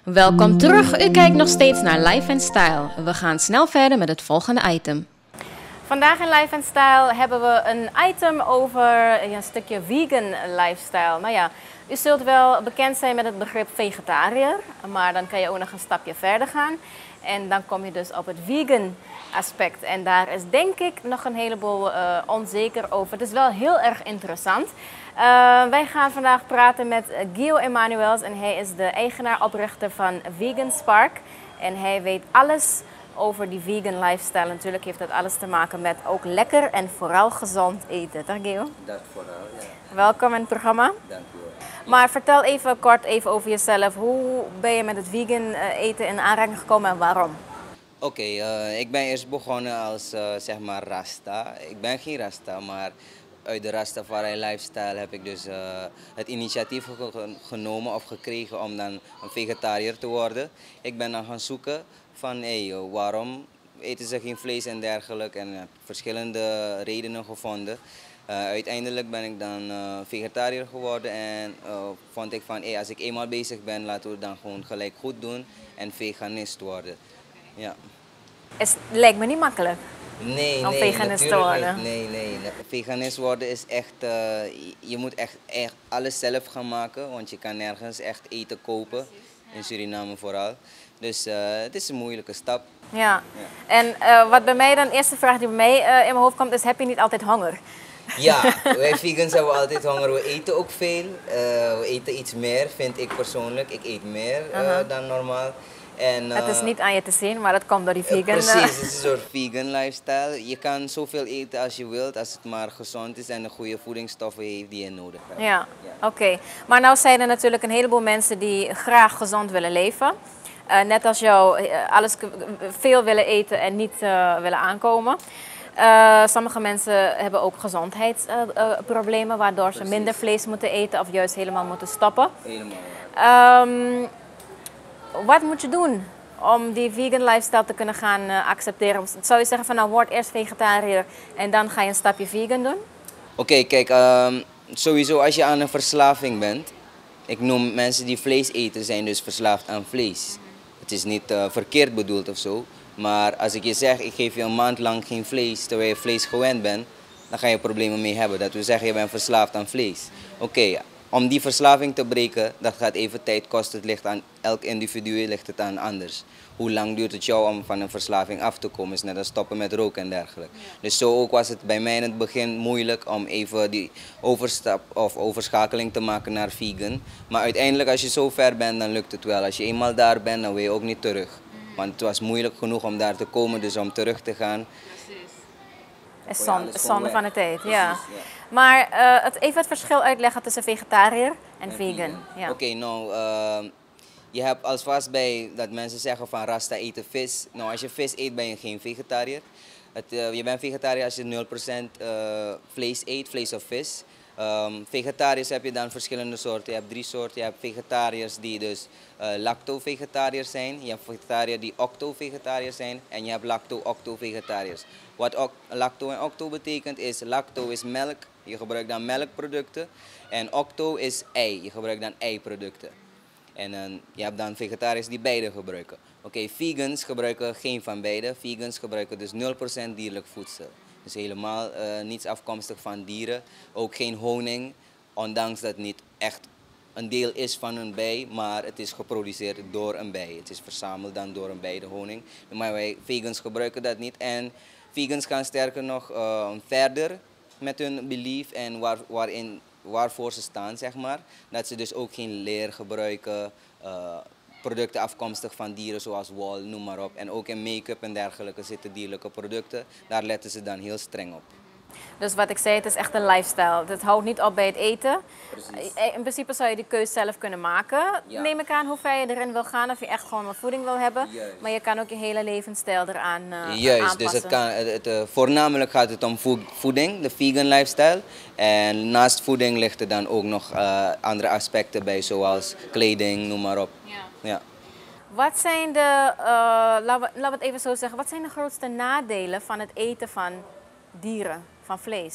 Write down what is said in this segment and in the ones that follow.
Welkom terug, u kijkt nog steeds naar Life & Style. We gaan snel verder met het volgende item. Vandaag in Life & Style hebben we een item over een stukje vegan lifestyle. Nou ja, u zult wel bekend zijn met het begrip vegetariër, maar dan kan je ook nog een stapje verder gaan. En dan kom je dus op het vegan aspect. En daar is denk ik nog een heleboel onzeker over. Het is wel heel erg interessant. Wij gaan vandaag praten met Guido Emanuels en hij is de eigenaar-oprichter van Vegan Spark. En hij weet alles over die vegan lifestyle. Natuurlijk heeft dat alles te maken met ook lekker en vooral gezond eten. Dag Guido? Dat vooral, ja. Welkom in het programma. Dank u wel. Maar vertel even kort over jezelf. Hoe ben je met het vegan eten in aanraking gekomen en waarom? Oké, ik ben eerst begonnen als zeg maar Rasta. Ik ben geen Rasta, maar uit de Rastafari lifestyle heb ik dus het initiatief genomen of gekregen om dan een vegetariër te worden. Ik ben dan gaan zoeken van waarom eten ze geen vlees en dergelijke en heb verschillende redenen gevonden. Uiteindelijk ben ik dan vegetariër geworden en vond ik van als ik eenmaal bezig ben, laten we het dan gewoon gelijk goed doen en veganist worden. Ja. Lijkt me niet makkelijk. Nee, om veganist te worden. Nee. Veganist worden is echt, je moet echt alles zelf gaan maken, want je kan nergens echt eten kopen, in Suriname vooral. Dus het is een moeilijke stap. Ja. En wat bij mij dan, de eerste vraag die bij mij in mijn hoofd komt is, heb je niet altijd honger? Ja, wij vegans hebben altijd honger. We eten ook veel. We eten iets meer, vind ik persoonlijk. Ik eet meer dan normaal. En, het is niet aan je te zien, maar dat komt door die vegan. Precies, het is een soort vegan lifestyle. Je kan zoveel eten als je wilt, als het maar gezond is en de goede voedingsstoffen heeft die je nodig hebt. Ja. Oké. Maar nou zijn er natuurlijk een heleboel mensen die graag gezond willen leven. Net als jou, veel willen eten en niet willen aankomen. Sommige mensen hebben ook gezondheidsproblemen, waardoor ze minder vlees moeten eten of juist helemaal moeten stoppen. Helemaal. Wat moet je doen om die vegan lifestyle te kunnen gaan accepteren? Zou je zeggen van nou word eerst vegetariër en dan ga je een stapje vegan doen? Oké, kijk, sowieso als je aan een verslaving bent, ik noem mensen die vlees eten zijn dus verslaafd aan vlees. Het is niet verkeerd bedoeld of zo, maar als ik je zeg ik geef je een maand lang geen vlees terwijl je vlees gewend bent, dan ga je problemen mee hebben. Dat wil zeggen je bent verslaafd aan vlees. Oké, om die verslaving te breken, dat gaat even tijd kosten. Het ligt aan elk individu, ligt het aan anders. Hoe lang duurt het jou om van een verslaving af te komen? Is net als stoppen met roken en dergelijke. Ja. Dus zo ook was het bij mij in het begin moeilijk om even die overstap of overschakeling te maken naar vegan. Maar uiteindelijk als je zo ver bent, dan lukt het wel. Als je eenmaal daar bent, dan wil je ook niet terug. Want het was moeilijk genoeg om daar te komen, dus om terug te gaan. Is zonde van de tijd, ja. Maar even het verschil uitleggen tussen vegetariër en vegan. Ja. Oké, nou, je hebt alvast bij dat mensen zeggen van Rasta eten vis. Nou, als je vis eet ben je geen vegetariër. Je bent vegetariër als je 0% vlees eet, vlees of vis. Vegetariërs heb je dan verschillende soorten. Je hebt 3 soorten. Je hebt vegetariërs die dus lacto-vegetariërs zijn. Je hebt vegetariërs die octo-vegetariërs zijn. En je hebt lacto-octo-vegetariërs. Wat lacto en octo betekent is, lacto is melk. Je gebruikt dan melkproducten. En octo is ei. Je gebruikt dan eiproducten. En je hebt dan vegetariërs die beide gebruiken. Oké, vegans gebruiken geen van beide. Vegans gebruiken dus 0% dierlijk voedsel. Dus helemaal niets afkomstig van dieren. Ook geen honing, ondanks dat het niet echt een deel is van een bij, maar het is geproduceerd door een bij. Het is verzameld dan door een bij, de honing. Maar wij vegans gebruiken dat niet. En vegans gaan sterker nog verder met hun belief en waarvoor ze staan, zeg maar. Dat ze dus ook geen leer gebruiken, producten afkomstig van dieren zoals wol, noem maar op. En ook in make-up en dergelijke zitten dierlijke producten. Daar letten ze dan heel streng op. Dus wat ik zei, het is echt een lifestyle. Het houdt niet op bij het eten. Precies. In principe zou je die keuze zelf kunnen maken. Ja. Neem ik aan hoe ver je erin wil gaan, of je echt gewoon wat voeding wil hebben. Juist. Maar je kan ook je hele levensstijl eraan Juist, aanpassen. dus voornamelijk gaat het om voeding, de vegan lifestyle. En naast voeding ligt er dan ook nog andere aspecten bij, zoals kleding, noem maar op. Ja. Wat zijn de, laten we het even zo zeggen, wat zijn de grootste nadelen van het eten van dieren, van vlees?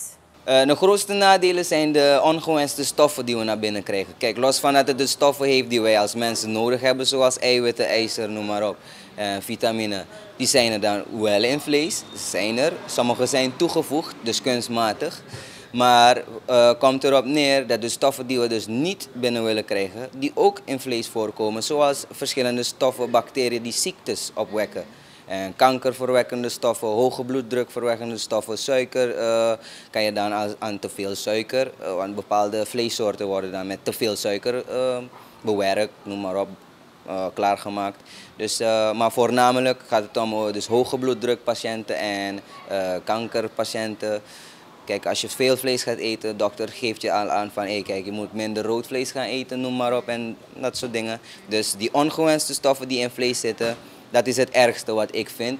De grootste nadelen zijn de ongewenste stoffen die we naar binnen krijgen. Kijk, los van dat het de stoffen heeft die wij als mensen nodig hebben, zoals eiwitten, ijzer, noem maar op, vitamine, die zijn er dan wel in vlees. Zijn er. Sommige zijn toegevoegd, dus kunstmatig. Maar komt erop neer dat de stoffen die we dus niet binnen willen krijgen, die ook in vlees voorkomen, zoals verschillende stoffen, bacteriën die ziektes opwekken. En kankerverwekkende stoffen, hoge bloeddrukverwekkende stoffen, suiker kan je dan aan te veel suiker, want bepaalde vleessoorten worden dan met te veel suiker bewerkt, noem maar op, klaargemaakt. Dus, maar voornamelijk gaat het om dus hoge bloeddrukpatiënten en kankerpatiënten. Kijk, als je veel vlees gaat eten, de dokter geeft je al aan van hey, kijk, je moet minder rood vlees gaan eten, noem maar op en dat soort dingen. Dus die ongewenste stoffen die in vlees zitten, dat is het ergste wat ik vind.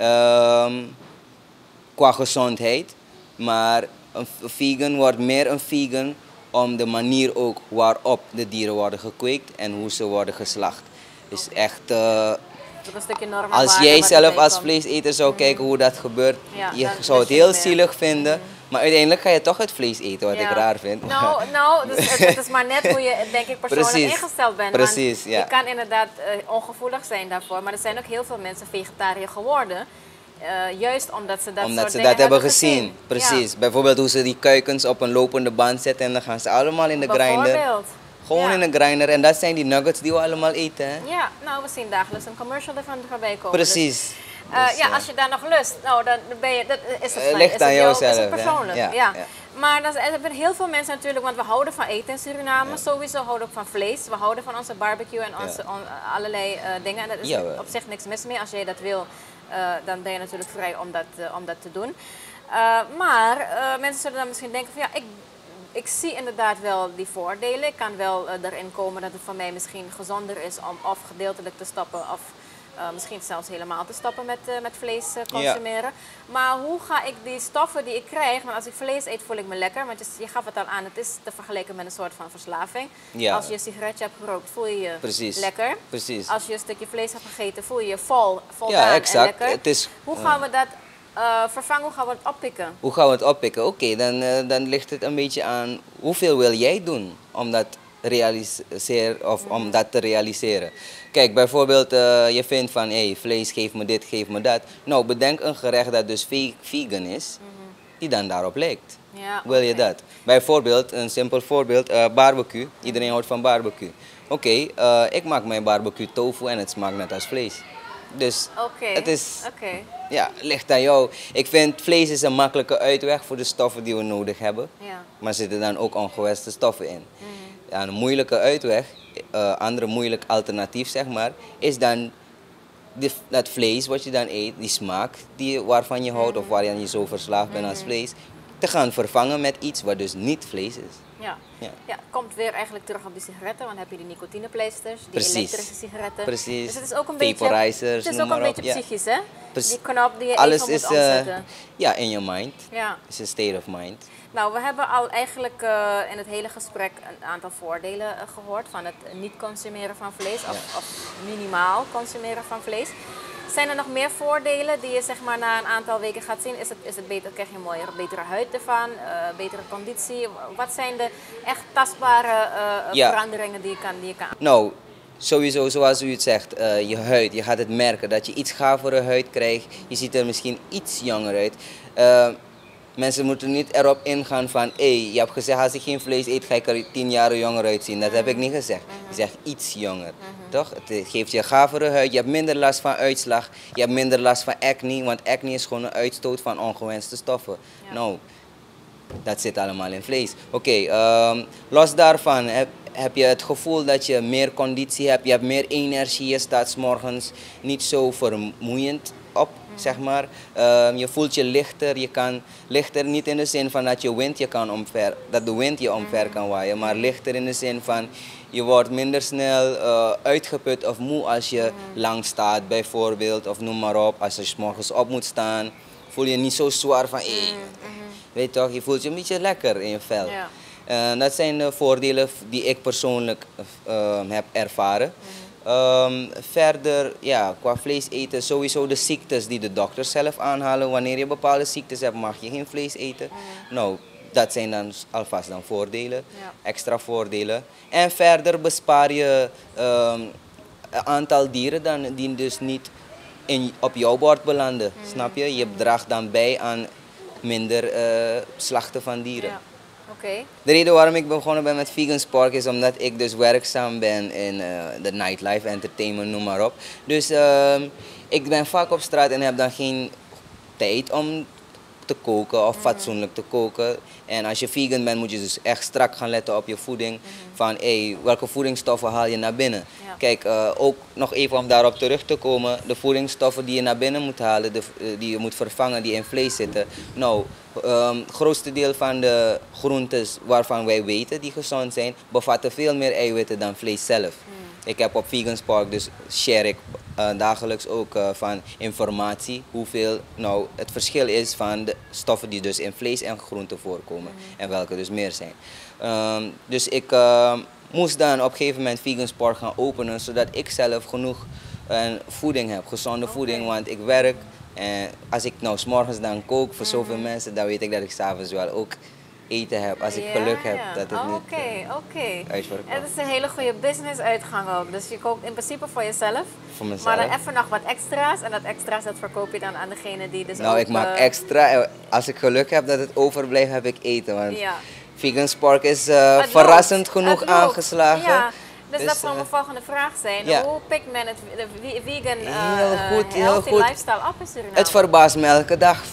Qua gezondheid. Maar een vegan wordt meer een vegan om de manier ook waarop de dieren worden gekweekt en hoe ze worden geslacht. Dus echt, als jij zelf als vleeseter zou kijken hoe dat gebeurt, je zou het heel zielig vinden. Maar uiteindelijk ga je toch het vlees eten, wat ik raar vind. Nou, dus het is maar net hoe je, denk ik, persoonlijk ingesteld bent. Precies, je kan inderdaad ongevoelig zijn daarvoor, maar er zijn ook heel veel mensen vegetariër geworden. Juist omdat ze dat hebben gezien. Precies. Ja. Bijvoorbeeld hoe ze die kuikens op een lopende band zetten en dan gaan ze allemaal in de grinder. Gewoon in de grinder. En dat zijn die nuggets die we allemaal eten. Hè? Ja, nou we zien dagelijks een commercial ervan voorbij komen. Precies. Dus, als je daar nog lust, nou dan ben je, dat is het ligt aan jouzelf. Is het persoonlijk. Ja. Maar er zijn heel veel mensen natuurlijk, want we houden van eten in Suriname. Ja. Sowieso houden we ook van vlees. We houden van onze barbecue en onze allerlei dingen. En daar is op zich niks mis mee. Als jij dat wil, dan ben je natuurlijk vrij om dat te doen. Maar mensen zullen dan misschien denken van ja, ik zie inderdaad wel die voordelen. Ik kan wel erin komen dat het voor mij misschien gezonder is om of gedeeltelijk te stoppen of misschien zelfs helemaal te stoppen met vlees consumeren. Maar hoe ga ik die stoffen die ik krijg, want als ik vlees eet voel ik me lekker, want je gaf het al aan, het is te vergelijken met een soort van verslaving. Ja. Als je een sigaretje hebt gerookt voel je je lekker. Precies. Als je een stukje vlees hebt gegeten voel je je voldaan exact. En lekker. Hoe gaan we dat vervangen, hoe gaan we het oppikken? Hoe gaan we het oppikken? Oké, dan ligt het een beetje aan hoeveel wil jij doen om dat om dat te realiseren. Kijk, bijvoorbeeld je vindt van hey, vlees geeft me dit, geeft me dat. Nou, bedenk een gerecht dat dus vegan is, die dan daarop lijkt. Ja, wil je dat? Bijvoorbeeld, een simpel voorbeeld, barbecue. Iedereen houdt van barbecue. Oké, ik maak mijn barbecue tofu en het smaakt net als vlees. Dus het is, ligt aan jou. Ik vind vlees is een makkelijke uitweg voor de stoffen die we nodig hebben. Ja. Maar er zitten dan ook ongewenste stoffen in. Ja, een moeilijke uitweg, andere moeilijk alternatief zeg maar, is dan dat vlees wat je dan eet, die smaak waarvan je houdt of waar je zo verslaafd bent als vlees, te gaan vervangen met iets wat dus niet vlees is. Ja, komt weer eigenlijk terug op die sigaretten, want dan heb je die nicotinepleisters, die elektrische sigaretten. Precies. Dus het is ook een vaporizers, het is ook een beetje psychisch, hè? Die knop die je alles even moet omzetten. In je mind. Ja. Het is een state of mind. Nou, we hebben al eigenlijk in het hele gesprek een aantal voordelen gehoord van het niet consumeren van vlees of minimaal consumeren van vlees. Zijn er nog meer voordelen die je zeg maar na een aantal weken gaat zien? Is het beter, krijg je een betere huid ervan, betere conditie? Wat zijn de echt tastbare veranderingen die je kan? Nou, sowieso zoals u het zegt, je huid, je gaat het merken dat je iets gavere huid krijgt. Je ziet er misschien iets jonger uit. Mensen moeten niet erop ingaan van, je hebt gezegd als ik geen vlees eet ga ik er 10 jaar jonger uitzien. Dat heb ik niet gezegd. Je zegt iets jonger. Toch? Het geeft je gavere huid, je hebt minder last van uitslag, je hebt minder last van acne, want acne is gewoon een uitstoot van ongewenste stoffen. Ja. Nou, dat zit allemaal in vlees. Oké, los daarvan heb je het gevoel dat je meer conditie hebt, je hebt meer energie, je staat 's morgens niet zo vermoeiend op, zeg maar. Je voelt je lichter, je kan lichter niet in de zin van dat dat de wind je omver kan waaien, maar lichter in de zin van je wordt minder snel uitgeput of moe als je lang staat bijvoorbeeld, of noem maar op, als je 's morgens op moet staan, voel je niet zo zwaar van weet toch, je voelt je een beetje lekker in je vel. Ja. Dat zijn de voordelen die ik persoonlijk heb ervaren. Verder, qua vlees eten, sowieso de ziektes die de dokters zelf aanhalen. Wanneer je bepaalde ziektes hebt, mag je geen vlees eten. Nou, Dat zijn dan alvast dan voordelen, extra voordelen. En verder bespaar je een aantal dieren dan, die dus niet op jouw bord belanden. Snap je? Je draagt dan bij aan minder slachten van dieren. Ja. Okay. De reden waarom ik begonnen ben met Vegan Spark is omdat ik dus werkzaam ben in de nightlife, entertainment, noem maar op. Dus ik ben vaak op straat en heb dan geen tijd om te koken of fatsoenlijk te koken. En als je vegan bent moet je dus echt strak gaan letten op je voeding. Van welke voedingsstoffen haal je naar binnen. Ja. Kijk, ook nog even om daarop terug te komen. De voedingsstoffen die je naar binnen moet halen, die je moet vervangen, die in vlees zitten. Nou, het grootste deel van de groentes waarvan wij weten die gezond zijn, bevatten veel meer eiwitten dan vlees zelf. Ik heb op Vegan Spark, dus share ik dagelijks ook van informatie hoeveel nou het verschil is van de stoffen die dus in vlees en groenten voorkomen en welke dus meer zijn. Dus ik moest dan op een gegeven moment Vegan Spark gaan openen zodat ik zelf genoeg voeding heb, gezonde voeding, want ik werk en als ik nou 's morgens dan kook voor zoveel mensen, dan weet ik dat ik 's avonds wel ook eten heb, als ik geluk heb dat het niet uitverkoopt. Het is een hele goede business uitgang ook. Dus je kookt in principe voor jezelf. Voor mezelf. Maar dan even nog wat extra's. En dat extra's dat verkoop je dan aan degene die dus nou, ik maak extra. Als ik geluk heb dat het overblijft, heb ik eten. Want Vegan Spark is verrassend genoeg aangeslagen. Ja. Dus dat zal mijn volgende vraag zijn. Hoe pikt men het vegan healthy lifestyle op in Suriname? Het verbaast me elke dag.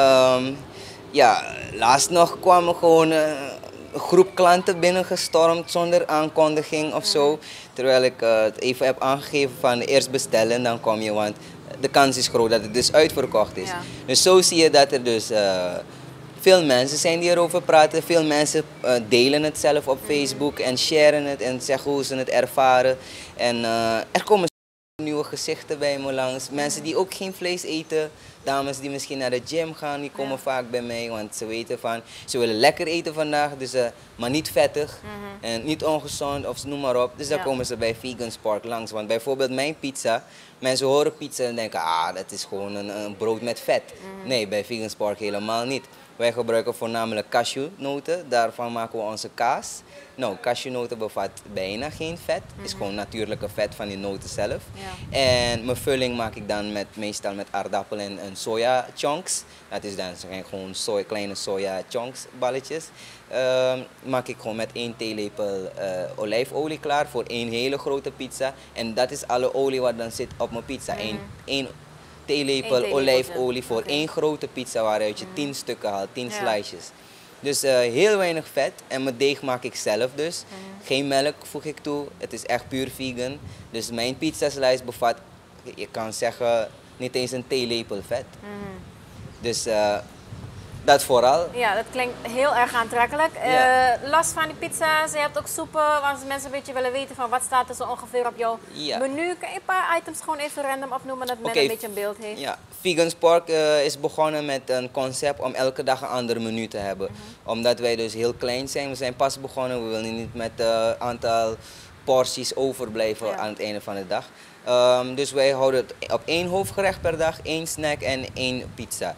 Laatst nog kwam er gewoon een groep klanten binnengestormd zonder aankondiging of zo. Terwijl ik het even heb aangegeven van eerst bestellen, dan kom je, want de kans is groot dat het dus uitverkocht is. Dus zo zie je dat er dus veel mensen zijn die erover praten. Veel mensen delen het zelf op Facebook en sharen het en zeggen hoe ze het ervaren. En er komen nieuwe gezichten bij me langs. Mensen die ook geen vlees eten. Dames die misschien naar de gym gaan, die komen vaak bij mij. Want ze weten van, ze willen lekker eten vandaag, dus, maar niet vettig en niet ongezond of noem maar op. Dus dan komen ze bij Vegan Spark langs. Want bijvoorbeeld mijn pizza, mensen horen pizza en denken, dat is gewoon een brood met vet. Nee, bij Vegan Spark helemaal niet. Wij gebruiken voornamelijk cashewnoten, daarvan maken we onze kaas. Nou, cashewnoten bevat bijna geen vet, is gewoon natuurlijke vet van die noten zelf. En mijn vulling maak ik dan meestal met aardappel en soja chunks. Dat is dan gewoon kleine soja chunks balletjes. Maak ik gewoon met 1 theelepel olijfolie klaar voor 1 hele grote pizza. En dat is alle olie wat dan zit op mijn pizza. 1 theelepel olijfolie voor 1 grote pizza waaruit je 10 stukken haalt, 10 slices. Dus heel weinig vet en mijn deeg maak ik zelf dus. Geen melk voeg ik toe, het is echt puur vegan. Dus mijn pizza slice bevat, je kan zeggen, niet eens een theelepel vet. Dus dat vooral. Ja, dat klinkt heel erg aantrekkelijk. Los van die pizza's, je hebt ook soepen, als mensen een beetje willen weten van wat staat er zo ongeveer op jouw menu. Kan je een paar items gewoon even random opnoemen, dat men een beetje een beeld heeft? Ja, Vegan Spark is begonnen met een concept om elke dag een ander menu te hebben. Omdat wij dus heel klein zijn, we zijn pas begonnen, we willen niet met een aantal porties overblijven aan het einde van de dag. Dus wij houden het op 1 hoofdgerecht per dag, 1 snack en 1 pizza.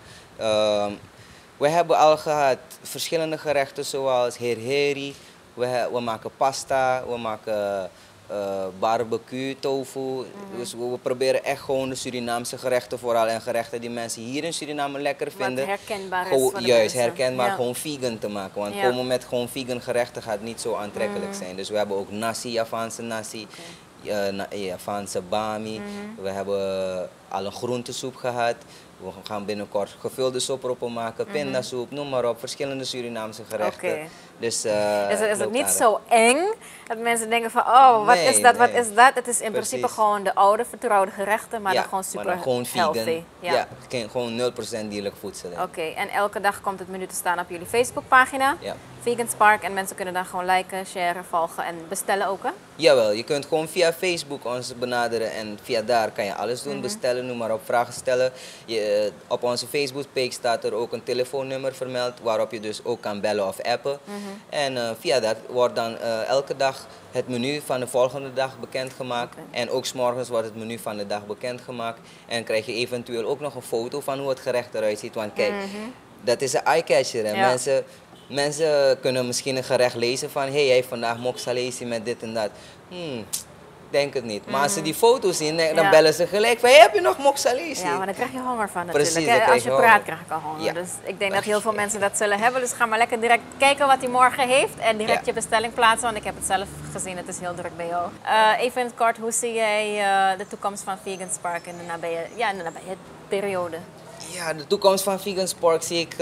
We hebben al gehad verschillende gerechten zoals herheri, we maken pasta, we maken barbecue, tofu. Dus we proberen echt gewoon de Surinaamse gerechten vooral en gerechten die mensen hier in Suriname lekker vinden. Wat herkenbaar is voor de mensen. Herkenbaar, gewoon vegan te maken. Want komen met gewoon vegan gerechten gaat niet zo aantrekkelijk zijn. Dus we hebben ook nasi, Javaanse nasi. Javaanse bami. We hebben al een groentesoep gehad. We gaan binnenkort gevulde soproppen maken, pindasoep, noem maar op, verschillende Surinaamse gerechten. Dus is het niet zo eng dat mensen denken van, oh, wat is dat, wat is dat? Het is in principe gewoon de oude, vertrouwde gerechten, maar dan gewoon super gewoon healthy. Vegan. Ja, gewoon 0% dierlijk voedsel. Oké, en elke dag komt het menu te staan op jullie Facebookpagina, Vegan Spark, en mensen kunnen dan gewoon liken, sharen, volgen en bestellen ook, hè? Jawel, je kunt gewoon via Facebook ons benaderen en via daar kan je alles doen, bestellen, noem maar op, vragen stellen. Op onze Facebookpage staat er ook een telefoonnummer vermeld waarop je dus ook kan bellen of appen. En via dat wordt dan elke dag het menu van de volgende dag bekendgemaakt. En ook 's morgens wordt het menu van de dag bekendgemaakt. En krijg je eventueel ook nog een foto van hoe het gerecht eruit ziet. Want kijk, dat is een eye-catcher. En mensen Mensen kunnen misschien een gerecht lezen van, hey, jij hebt vandaag moksalesi met dit en dat. Denk het niet. Maar als ze die foto's zien, dan bellen ze gelijk van, hey, heb je nog moksalesi? Ja, maar dan krijg je honger van natuurlijk. Precies, Als je praat krijg ik al honger. Ja. Dus ik denk dat heel veel mensen dat zullen hebben. Dus ga maar lekker direct kijken wat hij morgen heeft en direct je bestelling plaatsen. Want ik heb het zelf gezien, het is heel druk bij jou. Even in het kort, hoe zie jij de toekomst van Vegan Spark in de nabije periode? Ja, de toekomst van Vegan Spark zie ik...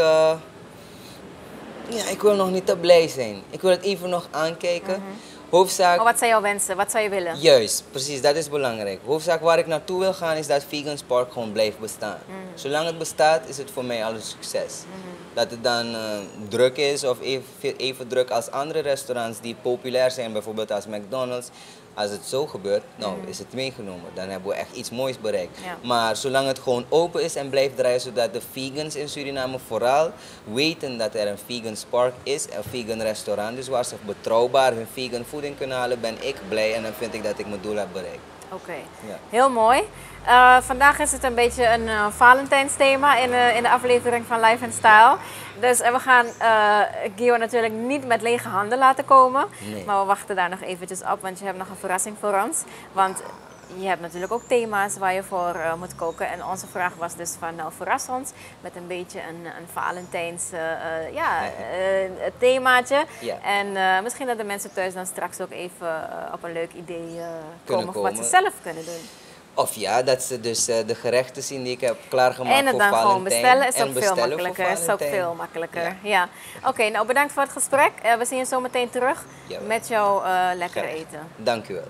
ik wil nog niet te blij zijn. Ik wil het even nog aankijken. Hoofdzaak... wat zijn jouw wensen? Wat zou je willen? Juist, precies, dat is belangrijk. Hoofdzaak waar ik naartoe wil gaan is dat Vegan Spark gewoon blijft bestaan. Zolang het bestaat is het voor mij al een succes. Dat het dan druk is of even druk als andere restaurants die populair zijn, bijvoorbeeld als McDonald's. Als het zo gebeurt, nou is het meegenomen. Dan hebben we echt iets moois bereikt. Ja. Maar zolang het gewoon open is en blijft draaien, zodat de vegans in Suriname vooral weten dat er een Vegan Spark is, een vegan restaurant. Dus waar ze betrouwbaar hun vegan voeding kunnen halen, ben ik blij en dan vind ik dat ik mijn doel heb bereikt. Oké, heel mooi. Vandaag is het een beetje een Valentijnsthema in de aflevering van Life and Style. Dus we gaan Gio natuurlijk niet met lege handen laten komen. Nee. Maar we wachten daar nog eventjes op, want je hebt nog een verrassing voor ons. Want je hebt natuurlijk ook thema's waar je voor moet koken. En onze vraag was dus van, nou verras ons met een beetje een Valentijns themaatje. Ja. En misschien dat de mensen thuis dan straks ook even op een leuk idee komen voor wat ze zelf kunnen doen. Of ja, dat ze dus de gerechten zien die ik heb klaargemaakt voor Valentijn. En het dan gewoon bestellen is ook veel makkelijker. Is ook veel makkelijker. Ja. Oké, nou bedankt voor het gesprek. We zien je zo meteen terug met jouw lekker eten. Dank u wel.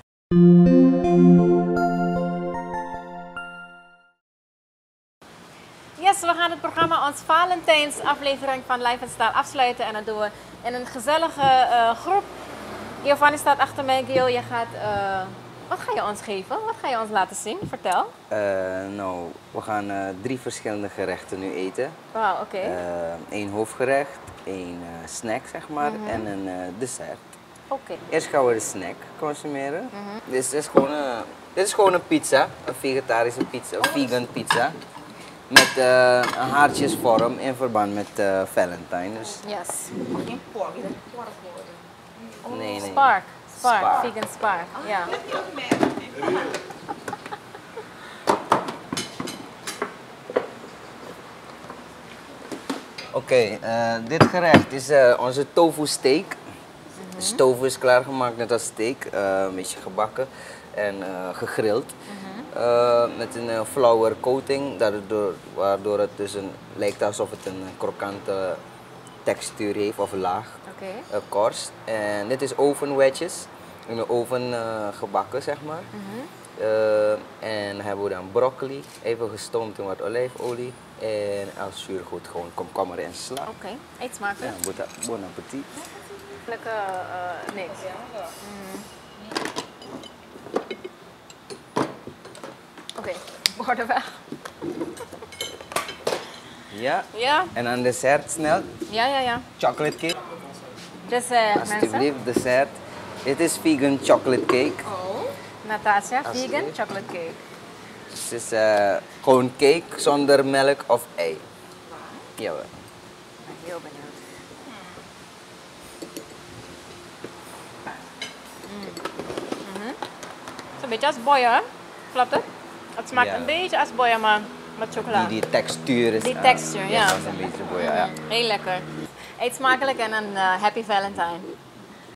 Yes, we gaan het programma ons Valentijns aflevering van Life and Style afsluiten. En dat doen we in een gezellige groep. Giovanni staat achter mij. Gio, je gaat... wat ga je ons geven? Wat ga je ons laten zien? Vertel. Nou, we gaan 3 verschillende gerechten nu eten. Wauw, oké. 1 hoofdgerecht, 1 snack zeg maar en een dessert. Oké. Eerst gaan we de snack consumeren. Dit is gewoon een pizza, een vegetarische pizza, een vegan pizza. Met een haartjesvorm in verband met Valentine. Dus... Yes. Nee. Spark, vegan spark, ja. Oké, dit gerecht is onze tofu steak. Dus tofu is klaargemaakt net als steak, een beetje gebakken en gegrild. Met een flour coating, waardoor het dus lijkt alsof het een krokante textuur heeft of laag korst. En dit is oven wedges, in de oven gebakken zeg maar. En dan hebben we dan broccoli, even gestoomd in wat olijfolie. En als zuurgoed gewoon komkommer en sla. Oké, eet smakelijk. Ja, bon appetit. Lekker niks. Oké, borden weg. Ja. En dan dessert snel. Ja. Chocolate cake. Dessert, alsjeblieft, dessert. Dit is vegan chocolate cake. Oh, Natasja, vegan chocolate cake. Dus het is gewoon cake zonder melk of ei. Jawel. Ik ben heel benieuwd. Het is een beetje als boya, klopt het? Het smaakt een beetje als boya, maar met chocola. Die textuur is... Die textuur, ja. Dat is een beetje boya, ja. Heel lekker. Eet smakelijk en een happy Valentine.